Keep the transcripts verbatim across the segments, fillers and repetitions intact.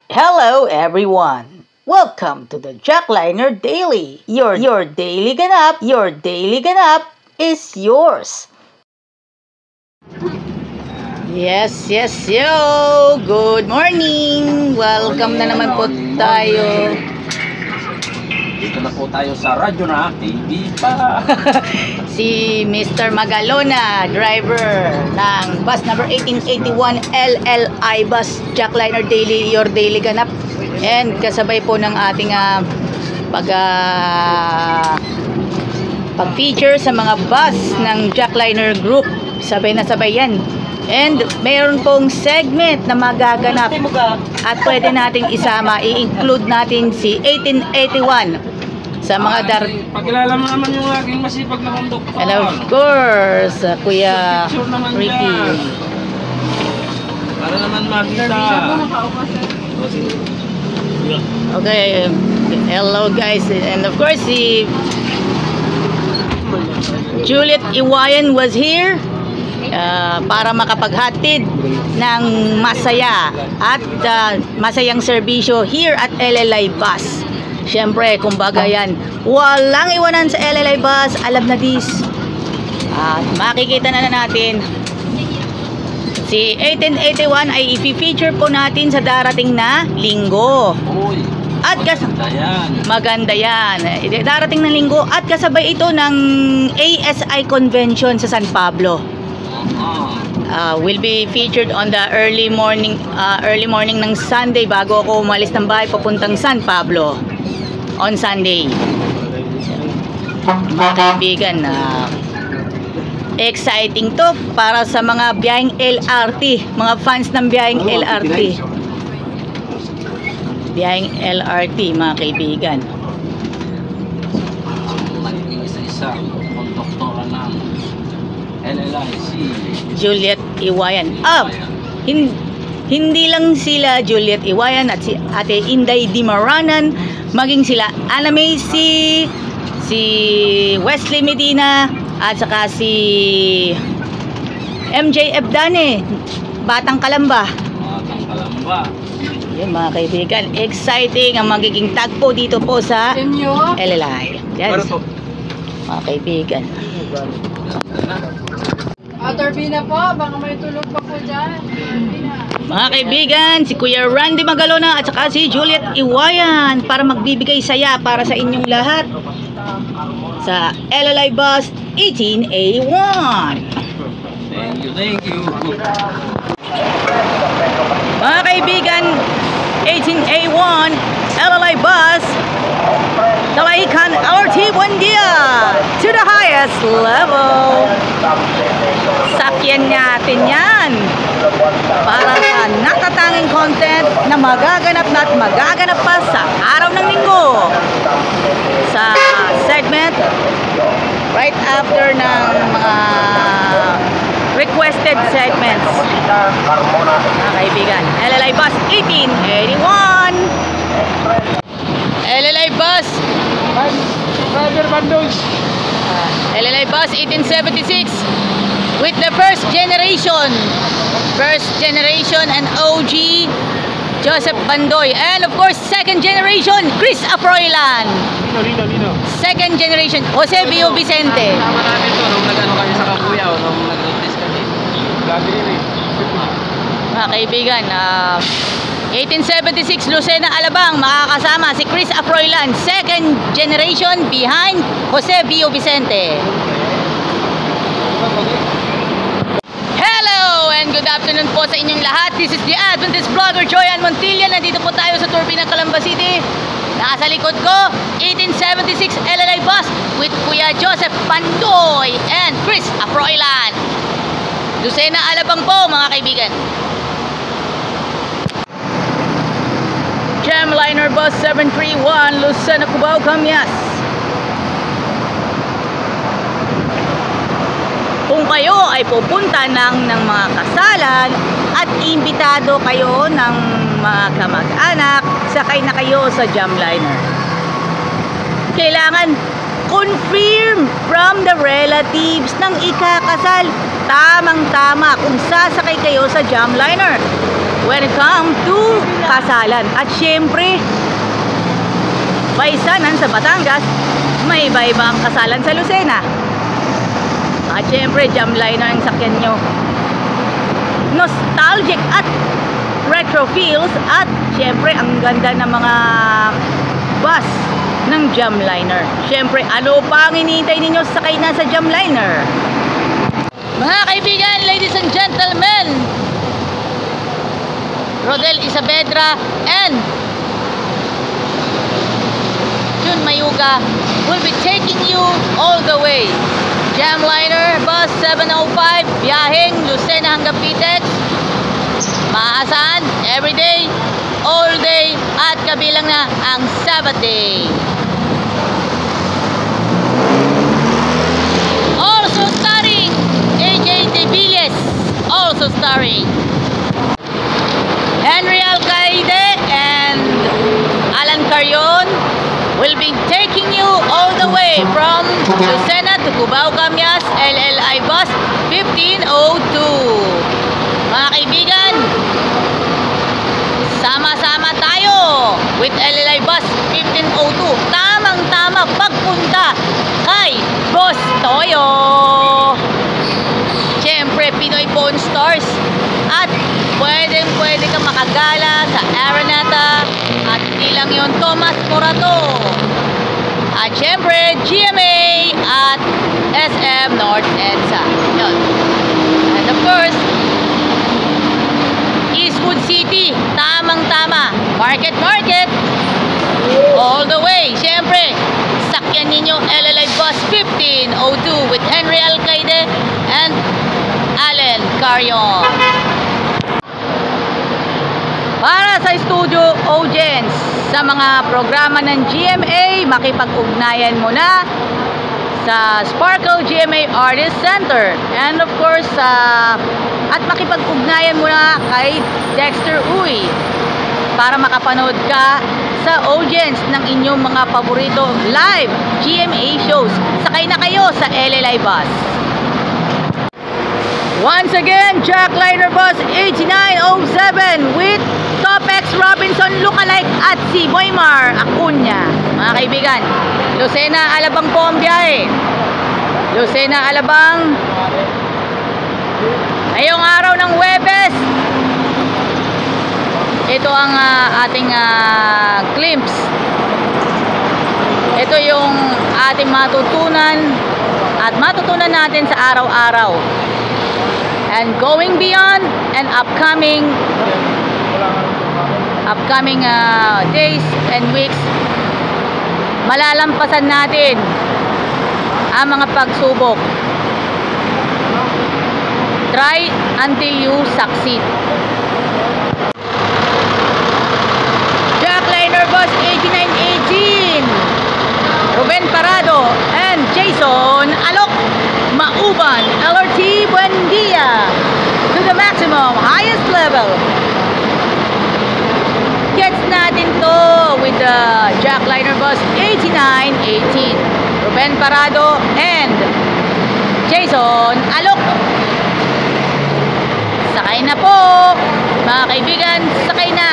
Hello everyone! Welcome to the Jackliner Daily. Your your daily ganap, your daily ganap is yours. Yes, yes, yo! Good morning! Welcome na naman po tayo. Dito na po tayo sa radyo na, T V pa. Si Mister Magalona, driver ng bus number eighteen eighty-one L L I Bus, Jackliner Daily, your daily ganap. And kasabay po ng ating uh, pag uh, pag-feature sa mga bus ng Jackliner Group. Sabay na sabay yan. And mayroon pong segment na magaganap at pwede nating isama, i-include natin si eighteen eighty-one sa mga dar... Pagkilala mo naman yung aking masipag na konduktor. And of course, uh, Kuya Ricky. Para naman makita. Okay, hello guys. And of course, si Juliet Iwayan was here uh, para makapaghatid ng masaya at uh, masayang serbisyo here at L L I Bus. Siyempre, kumbaga yan, walang iwanan sa L L I Bus, alam na dis. At makikita na, na natin, si eighteen eighty-one ay i-feature po natin sa darating na linggo. At kas maganda yan. Darating na linggo at kasabay ito ng A S I Convention sa San Pablo. Uh, will be featured on the early morning uh, early morning ng Sunday bago ako umalis ng bahay papuntang San Pablo on Sunday. Mga kaibigan, uh, exciting to para sa mga biyaheng L R T, mga fans ng biyaheng L R T. Biyaheng L R T, mga kaibigan. Isa-isa, konduktora ng L L I C Juliet Iwayan. Ah, hin hindi lang sila Juliet Iwayan at si Ate Inday Dimaranan, maging sila Ana May, si si Wesley Medina at saka si M J Ebdane, Batang Kalamba. Batang Kalamba. Yan mga kaibigan, exciting ang magiging tagpo dito po sa L L I. Yan, mga kaibigan. Atorbina po, baka may tulog pa po dyan. Mga kaibigan, si Kuya Randy Magalona at saka si Juliet Iwayan para magbibigay saya para sa inyong lahat sa L L I Bus eighteen eighty-one. Thank you, thank you. Mga kaibigan, eighteen eighty-one L L I Bus, Talaikan L R T Buendia to the highest level. Sakyan natin yan para sa natatanging content na magaganap na at magaganap pa sa araw ng linggo sa segment right after ng mga requested segments. Mga kaibigan, L L I Bus eighteen eighty-one, L L I Bus Driver Bandoy. uh, L L I Bus eighteen seventy-six with the first generation first generation and O G Joseph Bandoy, and of course second generation Chris Afroilan, Lino, Lino, Lino. second generation Jose Bio Vicente. Tama namin ito nung nag-ano kami sa Kabuyaw, nung nag-notice kami. Grabe rin eh. Mga kaibigan, uh, eighteen seventy-six Lucena Alabang, makakasama si Chris Afroilan, second generation behind Jose Bio Vicente. Hello and good afternoon po sa inyong lahat. This is the Adventist vlogger Joyan Montilla. Nandito po tayo sa Turbina, Calamba City. Nasa likod ko, eighteen seventy-six L L I Bus with Kuya Joseph Bandoy and Chris Afroilan. Lucena Alabang po, mga kaibigan. Jamliner Bus seven three one Lucena Cubao, Camyas. Kung kayo ay pupunta ng, ng mga kasalan at imbitado kayo ng mga kamag-anak, sakay na kayo sa Jamliner. Kailangan confirm from the relatives ng ikakasal. Tamang-tama kung sasakay kayo sa Jamliner when it comes to kasalan. At syempre, Baisanan sa Batangas, may iba-iba ang kasalan sa Lucena. At syempre, Jamliner ang sakyan nyo. Nostalgic at retro feels. At syempre, ang ganda ng mga bus ng Jamliner. Syempre, ano pa ang hinihintay ninyo sakay na sa Jamliner? Mga kaibigan, ladies and gentlemen, Rodel Isavedra and Jun Mayuga will be taking you all the way. Jamliner bus seven oh five, biyaheng Lucena hanggang Pitex. Maasahan, everyday, all day, at kabilang na ang Sabbath day. Also starring A J De Villes, also starring Henry Alcaide and Alan Carion will be taking you all the way from Lucena to Cubao Camyas L L I bus fifteen oh two. Mga kaibigan, sama-sama tayo with L L I bus fifteen oh two. Tamang-tama pagpunta kay Boss Toyo. Siyempre, Pinoy Pawn Stars. At pwedeng pwede ka makagala sa Araneta. At hindi lang yun, Thomas Morato. At siyempre, G M A at S M North EDSA. Yun. And of course, Eastwood City. Tamang-tama. Market Market. All the way. Siyempre, sakyan ninyo L L I bus fifteen oh two with Henry Alcaide and Alan Carion. Para sa studio audience, sa mga programa ng G M A, makipag-ugnayan mo na sa Sparkle G M A Artist Center. And of course, uh, at makipag-ugnayan mo na kay Dexter Uy para makapanood ka sa audience ng inyong mga paborito live G M A shows. Sakay na kayo sa L L I bus. Once again, Jamliner bus eighty-nine oh seven with Topex Robinson lookalike at si Boymar Acuña. Mga kaibigan, Lucena Alabang po ang biyahe. Lucena Alabang. Ngayong araw ng Huwebes, ito ang uh, ating uh, glimpse. Ito yung ating matutunan at matutunan natin sa araw-araw. And going beyond and upcoming upcoming uh, days and weeks, malalampasan natin ang mga pagsubok. Try until you succeed. Jamliner bus eighty-nine eighteen, Ruben Parado and Jason Alok, Mauban L R T Buendia to the maximum highest level. Gets natin to with the Jamliner bus eighty-nine eighteen, Ruben Parado and Jason Alok. Sakay na po, mga kaibigan, sakay na.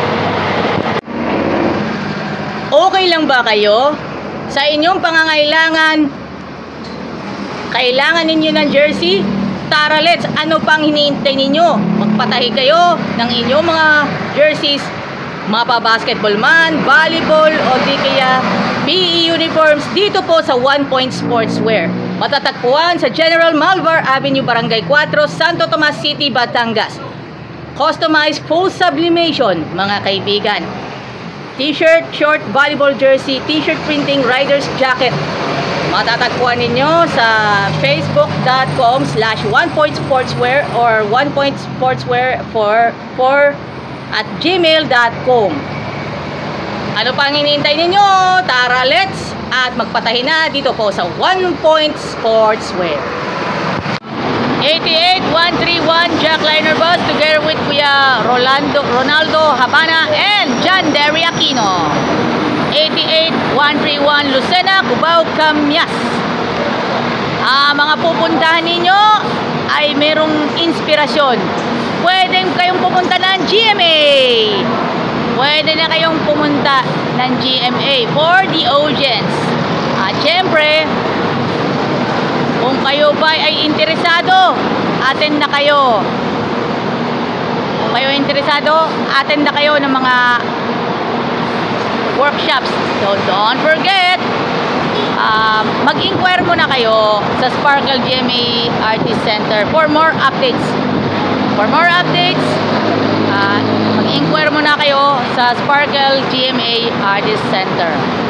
Okay lang ba kayo? Sa inyong pangangailangan, kailangan ninyo ng jersey? Tara, let's, ano pang hinihintay ninyo? Magpatahi kayo ng inyong mga jerseys, mapa-basketball man, volleyball, o di kaya P E uniforms dito po sa One Point Sportswear. Matatagpuan sa General Malvar Avenue, Barangay four, Santo Tomas City, Batangas. Customized full sublimation, mga kaibigan. T-shirt, short, volleyball jersey, t-shirt printing, rider's jacket. Matatagpuan ninyo sa facebook.com slash onepointsportswear or onepointsportswear for, for at gmail dot com. Ano pang hinihintay ninyo? Tara, let's! At magpatahi na dito po sa One Point Sportswear. eighty-eight one thirty-one Jamliner bus together with Kuya Rolando, Ronaldo Habana and John Derry Aquino. eighty-eight eight one three one Lucena, Cubao, Camyas. Ah, mga pupuntahan ninyo ay merong inspirasyon. Pwede kayong pumunta ng G M A. Pwede na kayong pumunta ng G M A for the audience. At syempre, kung kayo ba ay interesado, attend na kayo. Kung kayo ay interesado, attend na kayo ng mga workshops. So don't forget, uh, mag-inquire muna kayo sa Sparkle G M A Artist Center for more updates. For more updates, uh, mag-inquire muna kayo sa Sparkle G M A Artist Center.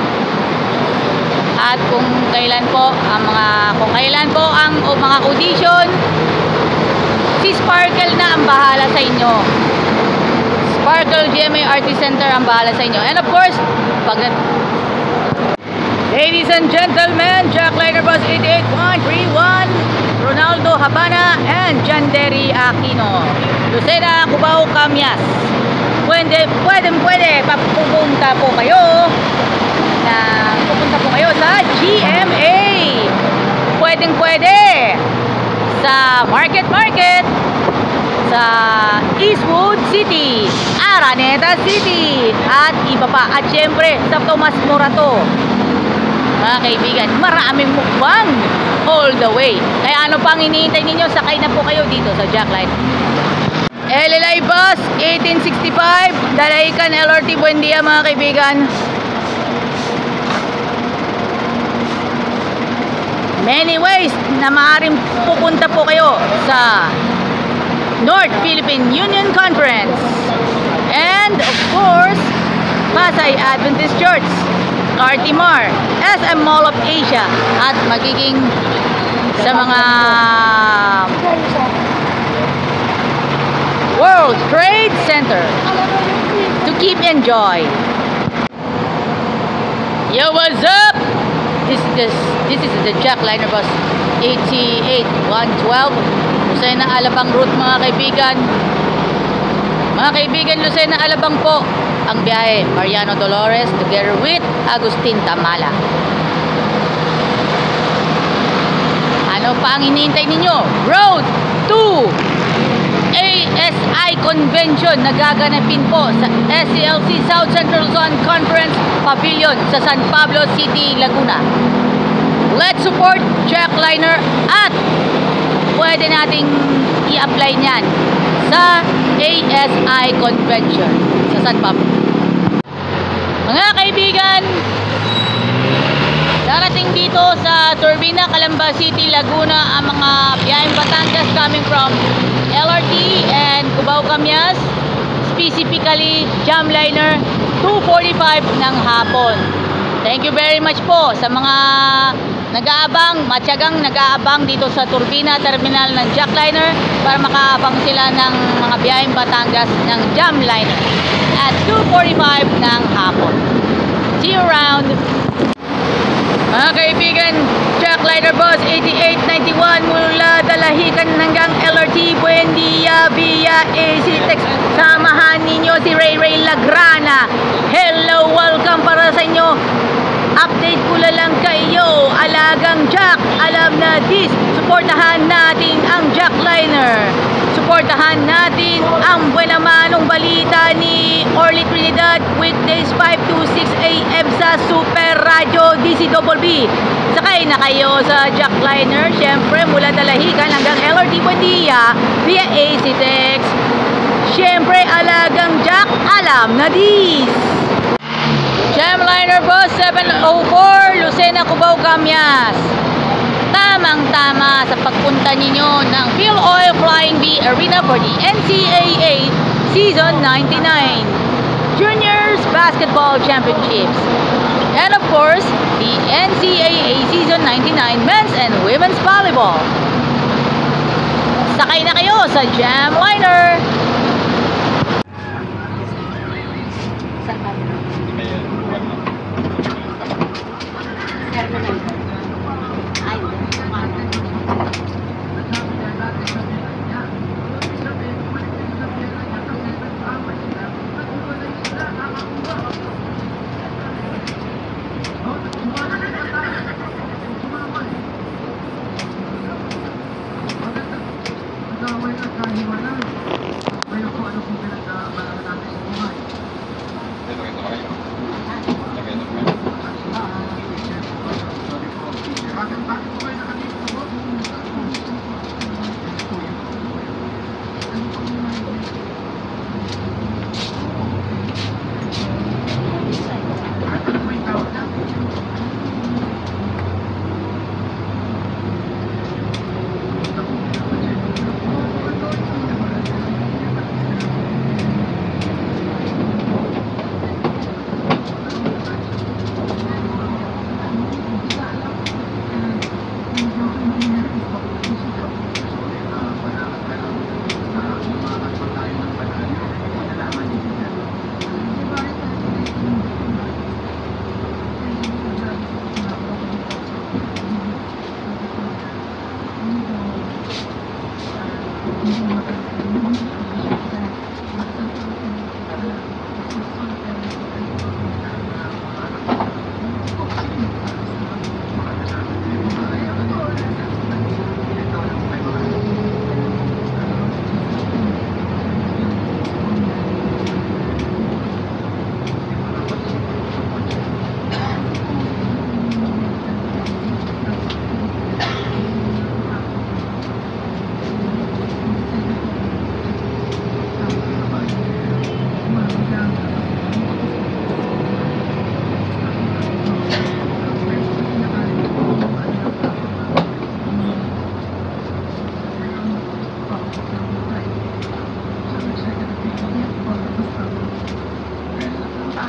At kung kailan po ang mga kung kailan po ang o mga audition, si Sparkle na ang bahala sa inyo. Sparkle G M A Artist Center ang bahala sa inyo. And of course, pag ladies and gentlemen, Jack Liner Bus eighty-eight one three one, Ronaldo Habana and Janderi Aquino, Lucena, Cubao, Camyas. Pwede, pwede, pwede, papupunta po kayo na pupunta po kayo sa G M A. Pwedeng pwede sa Market Market, sa Eastwood City, Araneta City, at iba pa. At syempre sa Tomas Morato. Mga kaibigan, maraming mukbang all the way. Kaya ano pang hinihintay ninyo? Sakay na po kayo dito sa Jack Liner. L L I Bus eighteen sixty-five, Dalaycan L R T Buendia, mga kaibigan. Many ways na maaaring pupunta po kayo sa North Philippine Union Conference. And of course, Pasay Adventist Church, Cartimar, S M Mall of Asia, at magiging sa mga World Trade Center to keep enjoy. Yo, what's up? This this this is the Jack Liner Bus eighty-eight one twelve, Lucena Alabang route, mga kaibigan. Mga kaibigan, Lucena Alabang po ang biyahe. Mariano Dolores together with Agustin Tamala. Ano pa ang hinihintay ninyo? Road to A S I Convention na gaganapin po sa S C L C South Central Zone Conference Pavilion sa San Pablo City, Laguna. Let's support Jack Liner at pwede nating i-apply niyan sa A S I Convention sa San Pablo. Mga kaibigan, darating dito sa Turbina, Calamba City, Laguna ang mga biyaheng Batangas coming from L R T and Cubao, Camyas, specifically Jamliner two forty-five ng hapon. Thank you very much po sa mga nag-aabang, matyagang nag-aabang dito sa Turbina Terminal ng Jack Liner para makaabang sila ng mga biyaheng Batangas ng Jamliner at two forty-five ng hapon. See you around! Mga kaibigan, Jack Liner Bus eighty-eight ninety-one mula Dalahican hanggang L R T Buendia via A C Tex. Samahan ninyo si Ray Ray Lagrana. Hello, welcome para sa inyo. Update ko lang kayo. Alagang Jack, alam na this. Suportahan natin ang Jack Liner. Suportahan natin ang buenamanong balita ni Orly Trinidad, weekdays five to six A M sa Super Radio D C B B. Sakay na kayo sa Jack Liner, syempre mula Dalahican hanggang L R T Buendia via A C Tex. Syempre, alagang Jack, alam na this. Jamliner Bus seven oh four, Lucena, Cubao, Camyas. Tamang-tama sa pagpunta ninyo ng Phil Oil Flying V Arena for the N C A A Season ninety-nine Juniors Basketball Championships. And of course, the N C A A Season ninety-nine Men's and Women's Volleyball. Sakay na kayo sa Jamliner.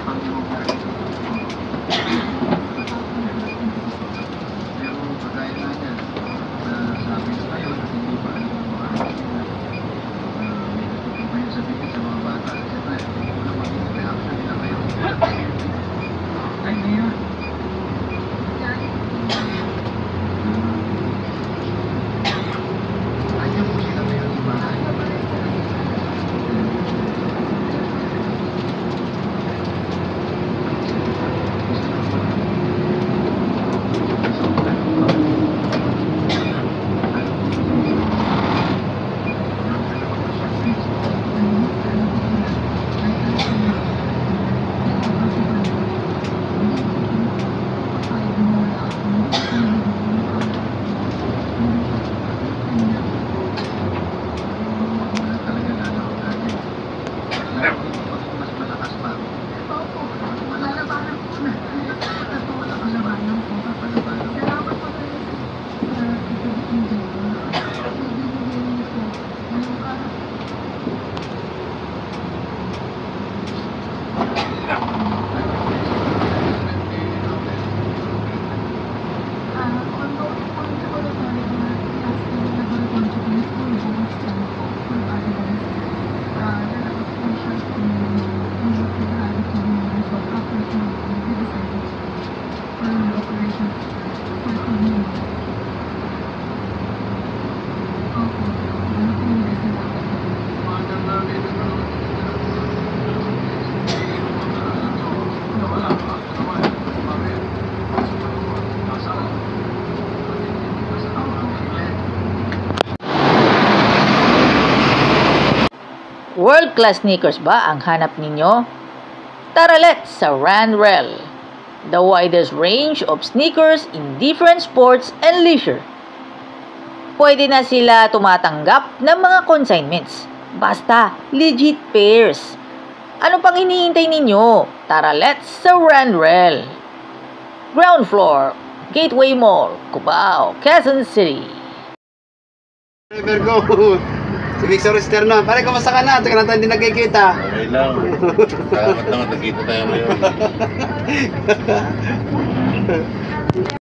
World-class sneakers ba ang hanap ninyo? Tara let's sa Randrel, the widest range of sneakers in different sports and leisure. Pwede na sila tumatanggap ng mga consignments. Basta, legit pairs. Ano pang hinihintay ninyo? Tara let's sa Randrel. Ground floor, Gateway Mall, Cubao, Quezon City. Virgo, si Victor Esterno. Pare, kumusta ka na? Tagal na tayo hindi nagkikita. Okay lang. Salamat naman, nagkita tayo ngayon.